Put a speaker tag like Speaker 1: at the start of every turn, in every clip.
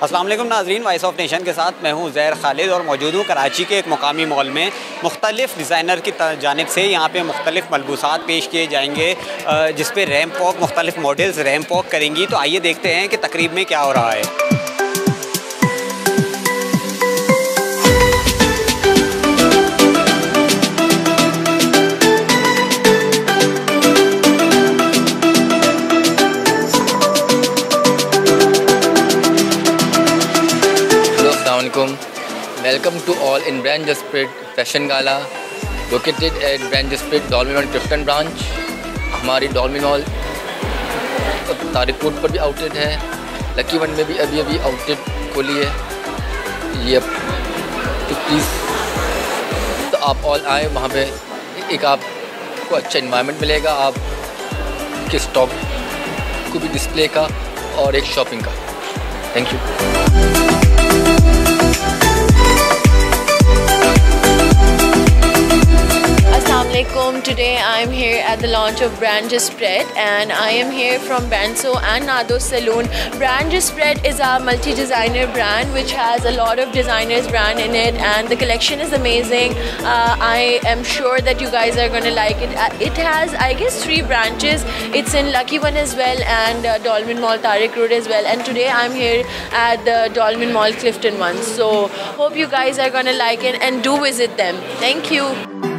Speaker 1: अस्सलाम वालेकुम नाज़रीन, वॉइस ऑफ नेशन के साथ मैं हूं ज़ैर खालिद और मौजूद हूं कराची के एक मुकामी मॉल में। मुख्तलिफ़ डिज़ाइनर की जानिब से यहाँ पे मुख्तलिफ़ मलबूसात पेश किए जाएंगे जिस पे रैंप वॉक, मुख्तलिफ़ मॉडल्स रैंप वॉक करेंगी। तो आइए देखते हैं कि तकरीब में क्या हो रहा है।
Speaker 2: Welcome to all in Brand Esprit Fashion Gala located at Brand Esprit Dolmen Mall Clifton branch। हमारी डॉल्मेन मॉल तारिक रोड पर भी आउटलेट है, लकी वन में भी अभी आउटलेट खोली है। ये तो प्लीज़ तो आप ऑल आए, वहाँ पे एक आपको अच्छा इन्वायरमेंट मिलेगा, आप के स्टॉक को भी डिस्प्ले का और एक शॉपिंग का। Thank you.
Speaker 3: Today I am here at the launch of Brand Esprit and I am here from Banso and Nados Saloon. Brand Esprit is our multi-designer brand which has a lot of designers brand in it, and the collection is amazing. I am sure that you guys are going to like it. It has, I guess, 3 branches. It's in Lucky One as well and Dolmen Mall Tariq Road as well, and today I'm here at the Dolmen Mall Clifton one. So hope you guys are going to like it and do visit them. Thank you.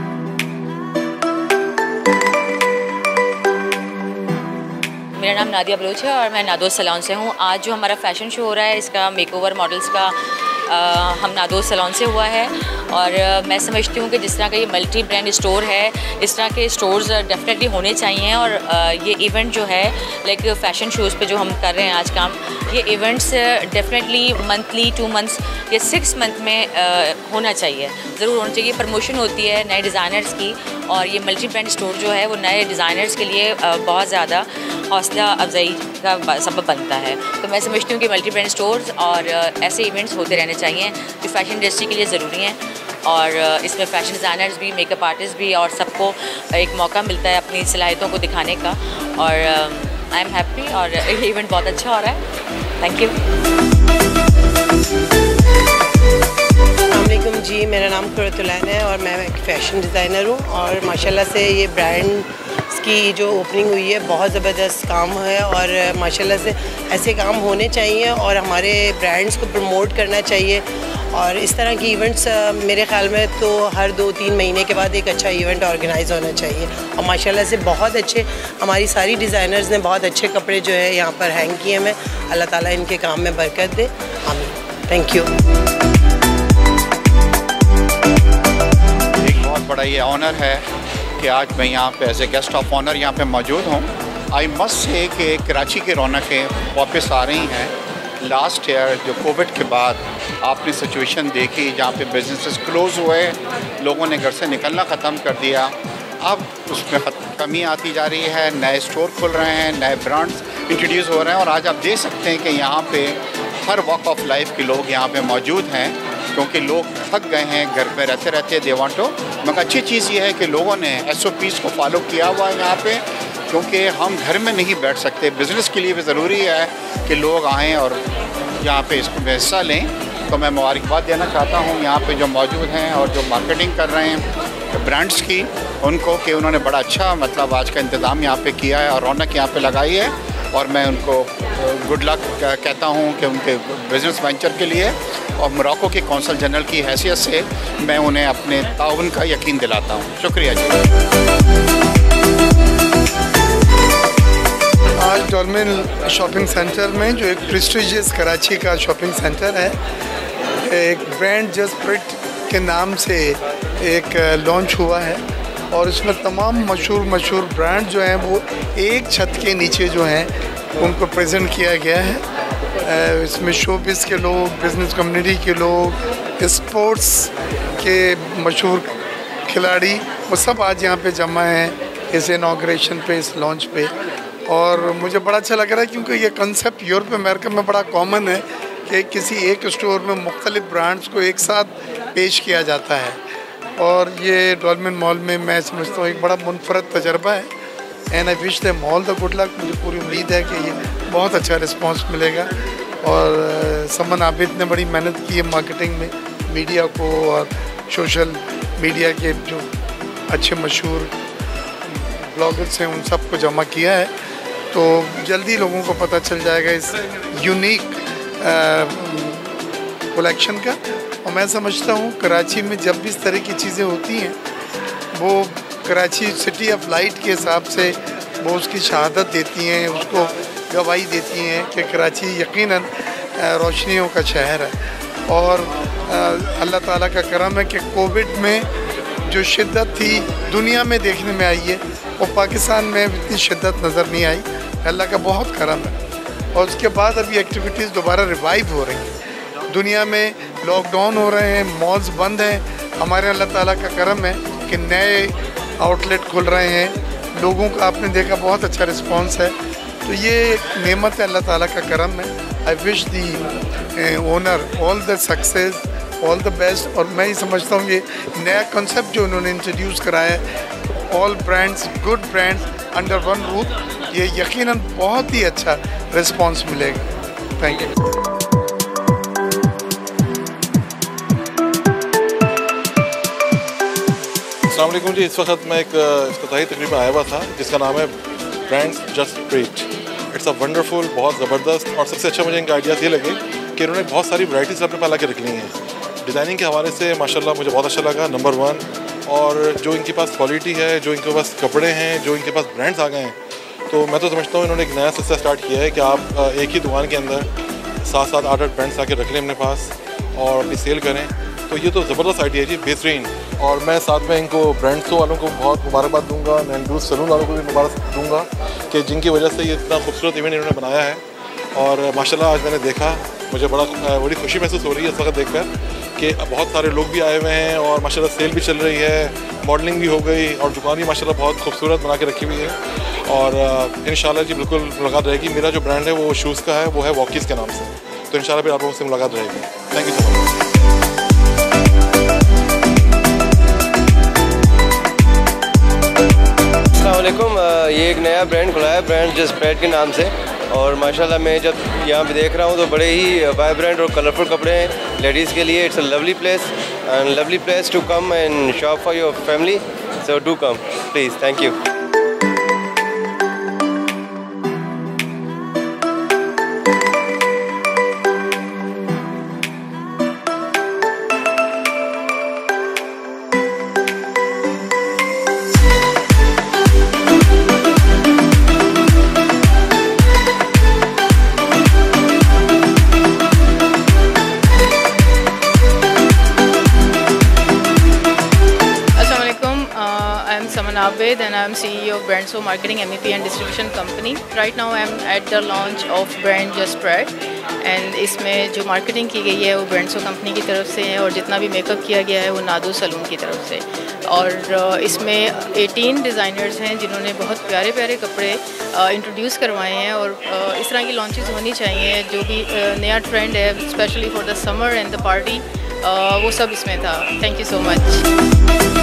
Speaker 4: मेरा नाम Nadia Bloch है और मैं नादोस salon से हूँ। आज जो हमारा फ़ैशन शो हो रहा है, इसका मेकओवर मॉडल्स का हम नादोस सैलून से हुआ है। और मैं समझती हूँ कि जिस तरह का ये मल्टी ब्रांड स्टोर है, इस तरह के स्टोर्स डेफिनेटली होने चाहिए। और ये इवेंट जो है लाइक फ़ैशन शोज़ पे जो हम कर रहे हैं आज काम, ये इवेंट्स डेफिनेटली मंथली 2 मंथ्स या 6 मंथ में होना चाहिए, ज़रूर होना चाहिए। प्रमोशन होती है नए डिज़ाइनर्स की, और ये मल्टी ब्रांड स्टोर जो है वो नए डिज़ाइनर्स के लिए बहुत ज़्यादा हौसला अफजाई का सबब बनता है। तो मैं समझती हूँ कि मल्टी ब्रांड स्टोर्स और ऐसे इवेंट्स होते रहने चाहिए जो फ़ैशन इंडस्ट्री के लिए ज़रूरी हैं। और इसमें फ़ैशन डिज़ाइनर्स भी, मेकअप आर्टिस्ट भी, और सबको एक मौका मिलता है अपनी सलाहियतों को दिखाने का। और आई एम हैप्पी और ये इवेंट बहुत अच्छा हो रहा है। Thank you.
Speaker 5: अस्सलामुअलैकुम जी, मेरा नाम खुरतुलैन है और मैं एक फ़ैशन डिज़ाइनर हूँ। और माशाल्लाह से ये ब्रांड की जो ओपनिंग हुई है बहुत ज़बरदस्त काम है, और माशाल्लाह से ऐसे काम होने चाहिए और हमारे ब्रांड्स को प्रमोट करना चाहिए। और इस तरह की इवेंट्स मेरे ख्याल में तो हर 2-3 महीने के बाद एक अच्छा इवेंट ऑर्गेनाइज़ होना चाहिए। और माशाल्लाह से बहुत अच्छे हमारी सारी डिज़ाइनर्स ने बहुत अच्छे कपड़े जो है यहाँ पर हैंग किए हैं। अल्लाह ताला इनके काम में बरकत दे, आमीन। Thank you.
Speaker 6: एक बहुत बड़ा ये ऑनर है कि आज मैं यहाँ पे as a guest of honour यहाँ पे मौजूद हूँ। आई मस्ट से कि कराची की रौनकें वापस आ रही हैं। लास्ट ईयर जो कोविड के बाद आपने सिचुएशन देखी जहाँ पे बिजनेसेस क्लोज़ हुए, लोगों ने घर से निकलना ख़त्म कर दिया, अब उसमें कमी आती जा रही है। नए स्टोर खुल रहे हैं, नए ब्रांड्स इंट्रोड्यूस हो रहे हैं, और आज आप देख सकते हैं कि यहाँ पे हर वॉक ऑफ लाइफ के लोग यहाँ पे मौजूद हैं, क्योंकि लोग थक गए हैं घर पे रहते रहते। दे वांट टू, मगर अच्छी चीज़ ये है कि लोगों ने SOPs को फॉलो किया हुआ है यहाँ पे, क्योंकि हम घर में नहीं बैठ सकते। बिज़नेस के लिए भी ज़रूरी है कि लोग आएँ और यहाँ पे इसको हिस्सा लें। तो मैं मुबारकबाद देना चाहता हूँ यहाँ पे जो मौजूद हैं और जो मार्केटिंग कर रहे हैं ब्रांड्स की, उनको कि उन्होंने बड़ा अच्छा मतलब आज का इंतज़ाम यहाँ पे किया है और रौनक यहाँ पे लगाई है। और मैं उनको गुड लक कहता हूँ कि उनके बिज़नेस वेंचर के लिए, और मोरक्को के कौंसल जनरल की हैसियत से मैं उन्हें अपने ताउन का यकीन दिलाता हूँ। शुक्रिया जी।
Speaker 7: आज डॉल्मेन शॉपिंग सेंटर में, जो एक प्रेस्टिजियस कराची का शॉपिंग सेंटर है, एक ब्रांड एस्प्रिट के नाम से एक लॉन्च हुआ है, और इसमें तमाम मशहूर ब्रांड जो हैं वो एक छत के नीचे जो हैं उनको प्रेजेंट किया गया है। इसमें शोबिज़ के लोग, बिज़नेस कम्युनिटी के लोग, स्पोर्ट्स के मशहूर खिलाड़ी, वो सब आज यहाँ पे जमा हैं इस इनॉग्रेशन पे, इस लॉन्च पे। और मुझे बड़ा अच्छा लग रहा है क्योंकि ये कंसेप्ट यूरोप अमेरिका में बड़ा कॉमन है कि किसी एक स्टोर में मुख्तलिफ ब्रांड्स को एक साथ पेश किया जाता है, और ये डॉल्मेन मॉल में मैं समझता हूँ एक बड़ा मुनफरद तजर्बा है। And I wish them all the good luck. मुझे पूरी उम्मीद है कि ये बहुत अच्छा रिस्पांस मिलेगा और समन आबिद ने बड़ी मेहनत की है मार्केटिंग में, मीडिया को और सोशल मीडिया के जो अच्छे मशहूर ब्लॉगर्स हैं उन सबको जमा किया है। तो जल्दी लोगों को पता चल जाएगा इस यूनिक कलेक्शन का। और मैं समझता हूँ कराची में जब भी इस तरह की चीज़ें होती हैं, वो कराची सिटी ऑफ लाइट के हिसाब से वो उसकी शहादत देती हैं, उसको गवाही देती हैं कि कराची यकीनन रोशनियों का शहर है। और अल्लाह ताला का करम है कि कोविड में जो शिद्दत थी दुनिया में देखने में आई है, वो पाकिस्तान में इतनी शिद्दत नज़र नहीं आई। अल्लाह का बहुत करम है। और उसके बाद अभी एक्टिविटीज़ दोबारा रिवाइव हो रही हैं। दुनिया में लॉकडाउन हो रहे हैं, मॉल्स बंद हैं, हमारे अल्लाह ताला का करम है कि नए आउटलेट खुल रहे हैं। लोगों का आपने देखा बहुत अच्छा रिस्पांस है। तो ये एक नेमत है, अल्लाह ताला का करम है। I wish the owner all the success, all the best. और मैं ही समझता हूँ ये नया कॉन्सेप्ट जो उन्होंने इंट्रोड्यूस कराया है, all brands, good brands under one roof, ये यकीनन बहुत ही अच्छा रिस्पांस मिलेगा। Thank you.
Speaker 8: अस्सलाम वालेकुम जी। इस वक्त मैं एक इफ्तिताही तकरीब में आया हुआ था जिसका नाम है ब्रांड्स जस्ट ब्रीट। इट्स अ वंडरफुल, बहुत ज़बरदस्त। और सबसे अच्छा मुझे इनका आइडियाज़ ये लगे कि इन्होंने बहुत सारी वैराइटीज़ अपने पास ला के रख ली हैं। डिज़ाइनिंग के हवाले से माशाल्लाह मुझे बहुत अच्छा लगा, नंबर 1। और जो इनके पास क्वालिटी है, जो इनके पास कपड़े हैं, जो इनके पास ब्रांड्स आ गए हैं, तो मैं तो समझता हूँ इन्होंने एक नया सिलसिला स्टार्ट किया है कि आप एक ही दुकान के अंदर 7-7, 8-8 ब्रांड्स ला के रख लें अपने पास और अपनी सेल करें। तो ये तो ज़बरदस्त आइडिया है जी, बेहतरीन। और मैं साथ में इनको ब्रांड्सों वालों को बहुत मुबारकबाद दूंगा, नैंडूस सलून वालों को भी मुबारक दूंगा कि जिनकी वजह से ये इतना खूबसूरत इवेंट इन्होंने बनाया है। और माशाल्लाह आज मैंने देखा, मुझे बड़ी खुशी महसूस हो रही है इस वक्त देखकर कि बहुत सारे लोग भी आए हुए हैं और माशाल्लाह सेल भी चल रही है, मॉडलिंग भी हो गई और दुकान भी माशाल्लाह बहुत खूबसूरत बना के रखी हुई है। और इंशाल्लाह जी बिल्कुल मुलाकात रहेगी। मेरा जो ब्रांड है वो शूज़ का है, वो है वॉकीज़ के नाम से। तो इंशाल्लाह फिर आप लोगों से मुलाकात रहेगी। Thank you so much.
Speaker 9: अस्सलामुअलैकुम। ये एक नया ब्रांड खुला है, ब्रांड जस्ट ब्रीट के नाम से। और माशाल्लाह मैं जब यहाँ पे देख रहा हूँ तो बड़े ही वाइब्रेंट और कलरफुल कपड़े हैं लेडीज़ के लिए। It's a lovely place and lovely place to come and shop for your family. So do come please. Thank you.
Speaker 10: Saman Abid and I am CEO of Brandso Marketing MEP and Distribution Company. Right now I am at the launch of brand Just Bread and इसमें जो marketing की गई है वो ब्रांडसो company की तरफ से है और जितना भी मेकअप किया गया है वो नादो सलून की तरफ से। और इसमें 18 डिज़ाइनर्स हैं जिन्होंने बहुत प्यारे प्यारे कपड़े इंट्रोड्यूस करवाए हैं। और इस तरह की लॉन्चेस होनी चाहिए। जो भी नया ट्रेंड है specially for the summer and the party, वो सब इसमें था। Thank you so much.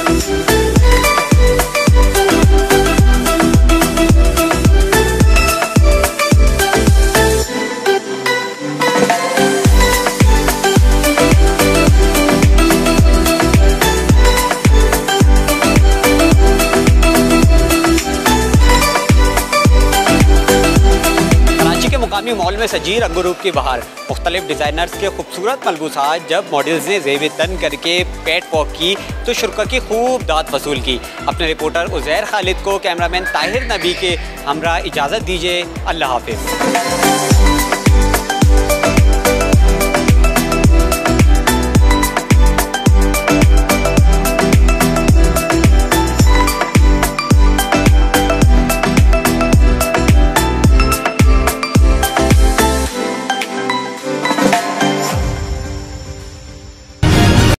Speaker 1: मुकामी मॉल में सजी रंगरूप की बहार, मुख्तलिफ डिज़ाइनर्स के खूबसूरत मलबूसात। जब मॉडल्स ने ज़ेब तन करके कैट वॉक की तो शुरा की खूब दाद वसूल की। अपने रिपोर्टर उज़ैर खालिद को कैमरामैन ताहिर नबी के हमरा इजाज़त दीजिए। अल्लाह हाफिज़।